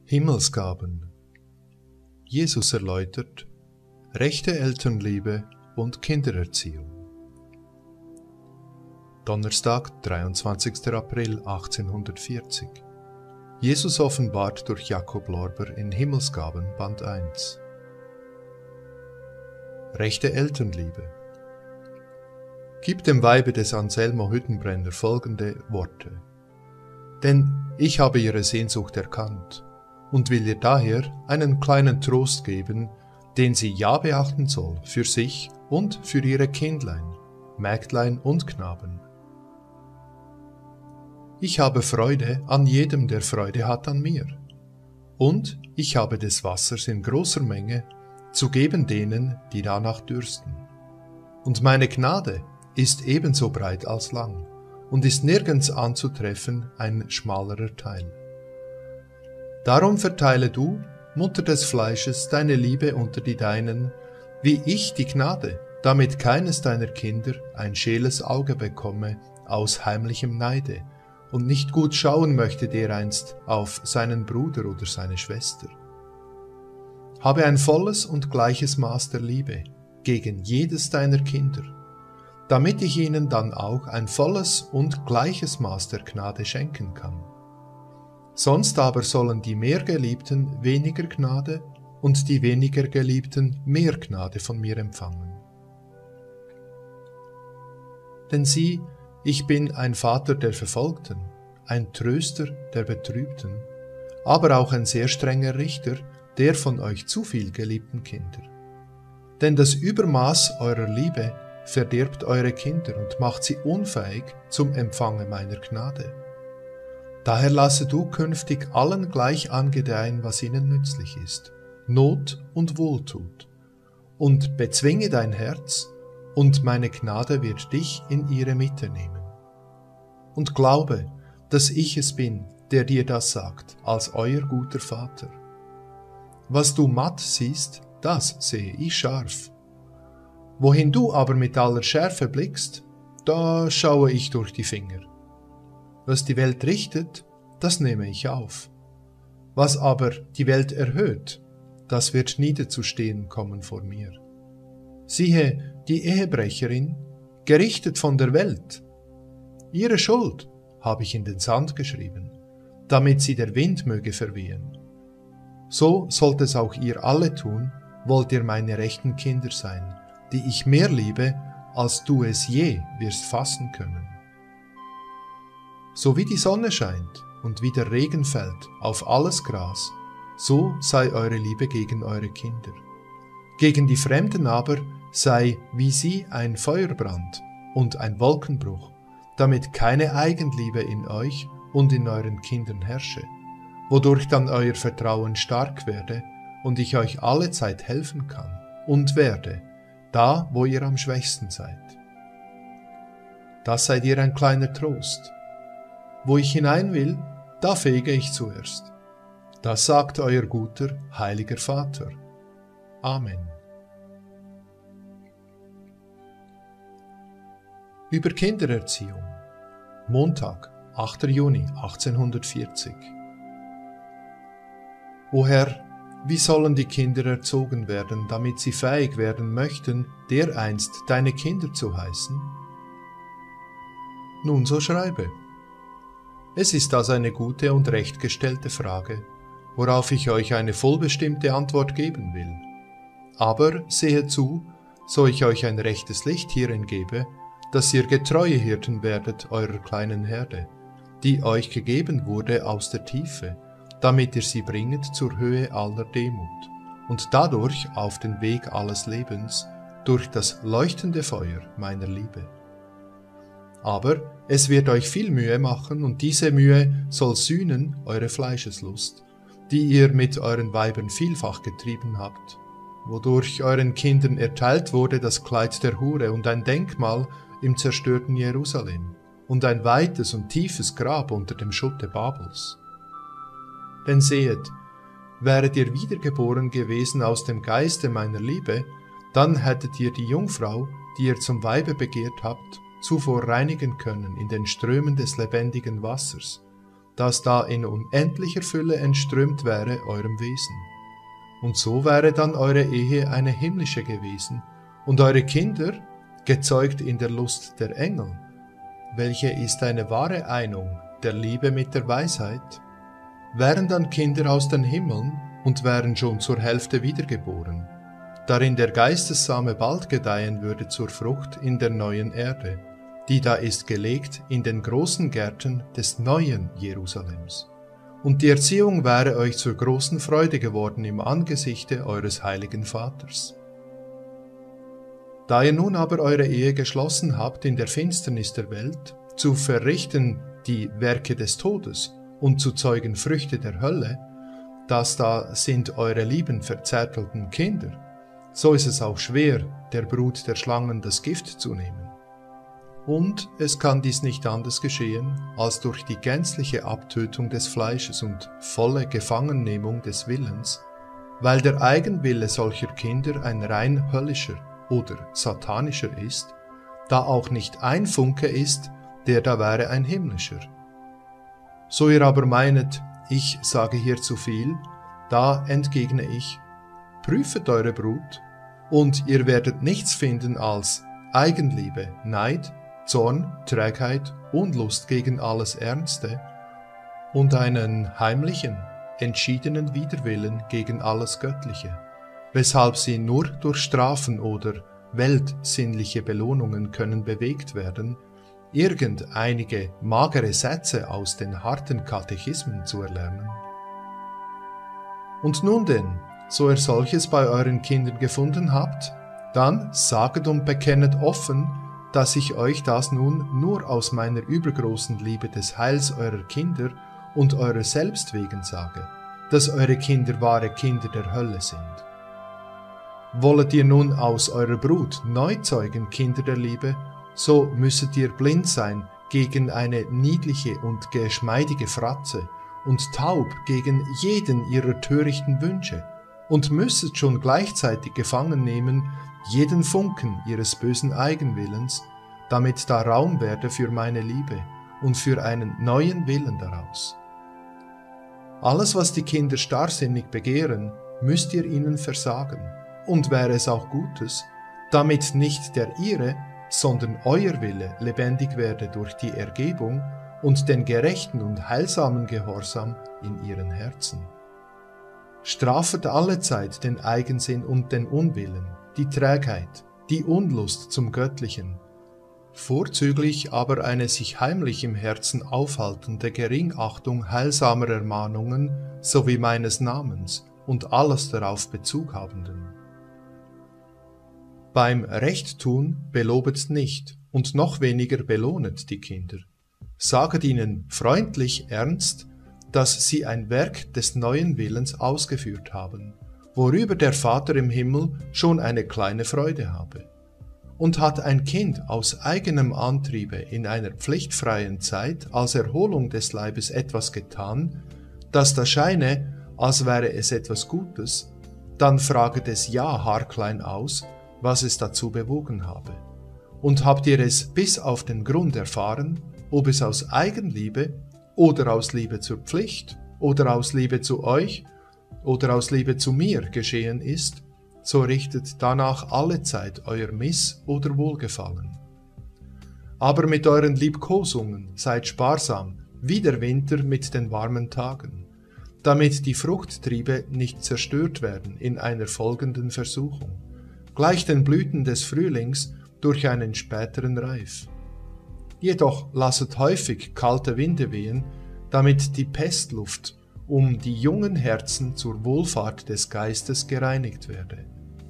Himmelsgaben. Jesus erläutert rechte Elternliebe und Kindererziehung. Donnerstag, 23. April 1840. Jesus offenbart durch Jakob Lorber in Himmelsgaben, Band 1. Rechte Elternliebe. Gib dem Weibe des Anselmo Hüttenbrenner folgende Worte. Denn ich habe ihre Sehnsucht erkannt und will ihr daher einen kleinen Trost geben, den sie ja beachten soll für sich und für ihre Kindlein, Mägdlein und Knaben. Ich habe Freude an jedem, der Freude hat an mir. Und ich habe des Wassers in großer Menge zu geben denen, die danach dürsten. Und meine Gnade ist ebenso breit als lang und ist nirgends anzutreffen ein schmalerer Teil. Darum verteile du, Mutter des Fleisches, deine Liebe unter die Deinen, wie ich die Gnade, damit keines deiner Kinder ein scheeles Auge bekomme aus heimlichem Neide und nicht gut schauen möchte dereinst auf seinen Bruder oder seine Schwester. Habe ein volles und gleiches Maß der Liebe gegen jedes deiner Kinder, damit ich ihnen dann auch ein volles und gleiches Maß der Gnade schenken kann. Sonst aber sollen die mehr Geliebten weniger Gnade und die weniger Geliebten mehr Gnade von mir empfangen. Denn sieh, ich bin ein Vater der Verfolgten, ein Tröster der Betrübten, aber auch ein sehr strenger Richter der von euch zu viel geliebten Kinder. Denn das Übermaß eurer Liebe verdirbt eure Kinder und macht sie unfähig zum Empfange meiner Gnade. Daher lasse du künftig allen gleich angedeihen, was ihnen nützlich ist, Not und Wohltut, und bezwinge dein Herz, und meine Gnade wird dich in ihre Mitte nehmen. Und glaube, dass ich es bin, der dir das sagt, als euer guter Vater. Was du matt siehst, das sehe ich scharf. Wohin du aber mit aller Schärfe blickst, da schaue ich durch die Finger. Was die Welt richtet, das nehme ich auf. Was aber die Welt erhöht, das wird niederzustehen kommen vor mir. Siehe, die Ehebrecherin, gerichtet von der Welt. Ihre Schuld habe ich in den Sand geschrieben, damit sie der Wind möge verwehen. So sollt es auch ihr alle tun, wollt ihr meine rechten Kinder sein, die ich mehr liebe, als du es je wirst fassen können. So wie die Sonne scheint und wie der Regen fällt auf alles Gras, so sei eure Liebe gegen eure Kinder. Gegen die Fremden aber sei wie sie ein Feuerbrand und ein Wolkenbruch, damit keine Eigenliebe in euch und in euren Kindern herrsche, wodurch dann euer Vertrauen stark werde und ich euch allezeit helfen kann und werde, da wo ihr am schwächsten seid. Das sei dir ein kleiner Trost. Wo ich hinein will, da fege ich zuerst. Das sagt euer guter, heiliger Vater. Amen. Über Kindererziehung. Montag, 8. Juni 1840. O Herr, wie sollen die Kinder erzogen werden, damit sie fähig werden möchten, dereinst deine Kinder zu heißen? Nun so schreibe. Es ist das eine gute und recht gestellte Frage, worauf ich euch eine vollbestimmte Antwort geben will. Aber sehet zu, so ich euch ein rechtes Licht hierin gebe, dass ihr getreue Hirten werdet eurer kleinen Herde, die euch gegeben wurde aus der Tiefe, damit ihr sie bringet zur Höhe aller Demut und dadurch auf den Weg alles Lebens durch das leuchtende Feuer meiner Liebe. Aber es wird euch viel Mühe machen, und diese Mühe soll sühnen eure Fleischeslust, die ihr mit euren Weibern vielfach getrieben habt, wodurch euren Kindern erteilt wurde das Kleid der Hure und ein Denkmal im zerstörten Jerusalem und ein weites und tiefes Grab unter dem Schutte Babels. Denn sehet, wäret ihr wiedergeboren gewesen aus dem Geiste meiner Liebe, dann hättet ihr die Jungfrau, die ihr zum Weibe begehrt habt, zuvor reinigen können in den Strömen des lebendigen Wassers, das da in unendlicher Fülle entströmt wäre eurem Wesen. Und so wäre dann eure Ehe eine himmlische gewesen, und eure Kinder, gezeugt in der Lust der Engel, welche ist eine wahre Einung der Liebe mit der Weisheit, wären dann Kinder aus den Himmeln und wären schon zur Hälfte wiedergeboren, darin der Geistessame bald gedeihen würde zur Frucht in der neuen Erde, die da ist gelegt in den großen Gärten des neuen Jerusalems. Und die Erziehung wäre euch zur großen Freude geworden im Angesichte eures heiligen Vaters. Da ihr nun aber eure Ehe geschlossen habt in der Finsternis der Welt, zu verrichten die Werke des Todes und zu zeugen Früchte der Hölle, das da sind eure lieben verzärtelten Kinder, so ist es auch schwer, der Brut der Schlangen das Gift zu nehmen. Und es kann dies nicht anders geschehen, als durch die gänzliche Abtötung des Fleisches und volle Gefangennehmung des Willens, weil der Eigenwille solcher Kinder ein rein höllischer oder satanischer ist, da auch nicht ein Funke ist, der da wäre ein himmlischer. So ihr aber meinet, ich sage hier zu viel, da entgegne ich, prüfet eure Brut, und ihr werdet nichts finden als Eigenliebe, Neid, Zorn, Trägheit, Unlust gegen alles Ernste und einen heimlichen, entschiedenen Widerwillen gegen alles Göttliche, weshalb sie nur durch Strafen oder weltsinnliche Belohnungen können bewegt werden, einige magere Sätze aus den harten Katechismen zu erlernen. Und nun denn, so ihr solches bei euren Kindern gefunden habt, dann saget und bekennet offen, dass ich euch das nun nur aus meiner übergroßen Liebe des Heils eurer Kinder und eurer selbst wegen sage, dass eure Kinder wahre Kinder der Hölle sind. Wollet ihr nun aus eurer Brut neu zeugen, Kinder der Liebe, so müsset ihr blind sein gegen eine niedliche und geschmeidige Fratze und taub gegen jeden ihrer törichten Wünsche und müsset schon gleichzeitig gefangen nehmen jeden Funken ihres bösen Eigenwillens, damit da Raum werde für meine Liebe und für einen neuen Willen daraus. Alles, was die Kinder starrsinnig begehren, müsst ihr ihnen versagen, und wäre es auch Gutes, damit nicht der ihre, sondern euer Wille lebendig werde durch die Ergebung und den gerechten und heilsamen Gehorsam in ihren Herzen. Strafet allezeit den Eigensinn und den Unwillen, die Trägheit, die Unlust zum Göttlichen, vorzüglich aber eine sich heimlich im Herzen aufhaltende Geringachtung heilsamer Ermahnungen sowie meines Namens und alles darauf Bezug habenden. Beim Rechttun belobet nicht und noch weniger belohnet die Kinder. Saget ihnen freundlich ernst, dass sie ein Werk des neuen Willens ausgeführt haben, worüber der Vater im Himmel schon eine kleine Freude habe. Und hat ein Kind aus eigenem Antriebe in einer pflichtfreien Zeit als Erholung des Leibes etwas getan, das da scheine, als wäre es etwas Gutes, dann fraget es ja haarklein aus, was es dazu bewogen habe. Und habt ihr es bis auf den Grund erfahren, ob es aus Eigenliebe oder aus Liebe zur Pflicht oder aus Liebe zu euch oder aus Liebe zu mir geschehen ist, so richtet danach allezeit euer Miss- oder Wohlgefallen. Aber mit euren Liebkosungen seid sparsam, wie der Winter mit den warmen Tagen, damit die Fruchttriebe nicht zerstört werden in einer folgenden Versuchung, gleich den Blüten des Frühlings durch einen späteren Reif. Jedoch lasset häufig kalte Winde wehen, damit die Pestluft um die jungen Herzen zur Wohlfahrt des Geistes gereinigt werde.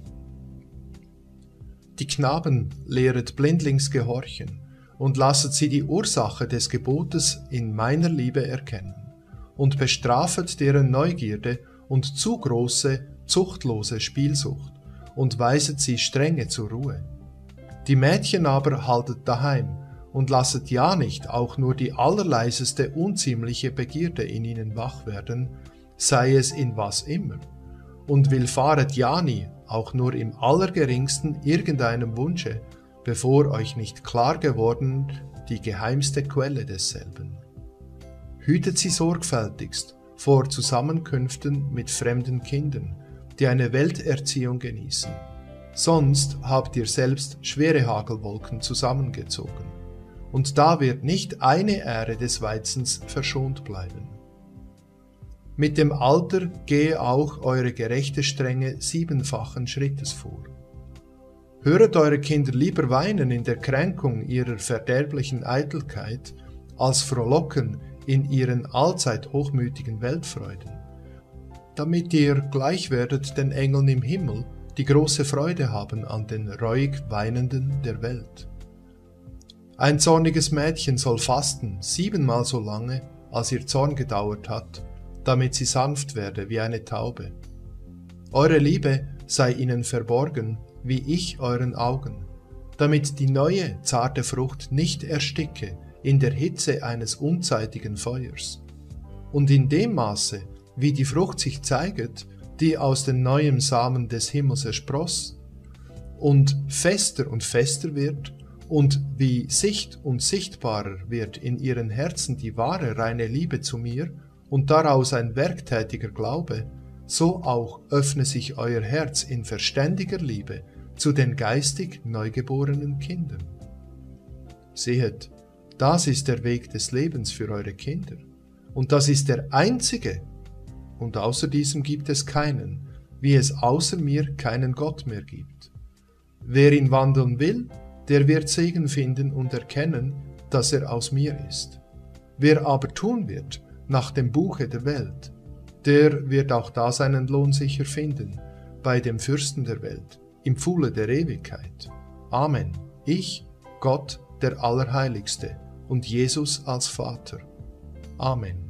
Die Knaben lehret blindlings gehorchen und lasset sie die Ursache des Gebotes in meiner Liebe erkennen und bestrafet deren Neugierde und zu große, zuchtlose Spielsucht und weiset sie strenge zur Ruhe. Die Mädchen aber haltet daheim und lasset ja nicht auch nur die allerleiseste unziemliche Begierde in ihnen wach werden, sei es in was immer, und willfahret ja nie auch nur im allergeringsten irgendeinem Wunsche, bevor euch nicht klar geworden die geheimste Quelle desselben. Hütet sie sorgfältigst vor Zusammenkünften mit fremden Kindern, die eine Welterziehung genießen. Sonst habt ihr selbst schwere Hagelwolken zusammengezogen. Und da wird nicht eine Ähre des Weizens verschont bleiben. Mit dem Alter gehe auch eure gerechte Strenge 7-fachen Schrittes vor. Höret eure Kinder lieber weinen in der Kränkung ihrer verderblichen Eitelkeit, als frohlocken in ihren allzeit hochmütigen Weltfreuden, damit ihr gleich werdet den Engeln im Himmel, die große Freude haben an den reuig Weinenden der Welt. Ein zorniges Mädchen soll fasten 7-mal so lange, als ihr Zorn gedauert hat, damit sie sanft werde wie eine Taube. Eure Liebe sei ihnen verborgen, wie ich euren Augen, damit die neue, zarte Frucht nicht ersticke in der Hitze eines unzeitigen Feuers. Und in dem Maße, wie die Frucht sich zeiget, die aus den neuen Samen des Himmels erspross, und fester wird, und wie sicht- und sichtbarer wird in ihren Herzen die wahre, reine Liebe zu mir, und daraus ein werktätiger Glaube, so auch öffne sich euer Herz in verständiger Liebe zu den geistig neugeborenen Kindern. Sehet, das ist der Weg des Lebens für eure Kinder, und das ist der einzige, und außer diesem gibt es keinen, wie es außer mir keinen Gott mehr gibt. Wer ihn wandeln will, der wird Segen finden und erkennen, dass er aus mir ist. Wer aber tun wird, nach dem Buche der Welt, der wird auch da seinen Lohn sicher finden, bei dem Fürsten der Welt, im Pfuhle der Ewigkeit. Amen. Ich, Gott, der Allerheiligste, und Jesus als Vater. Amen.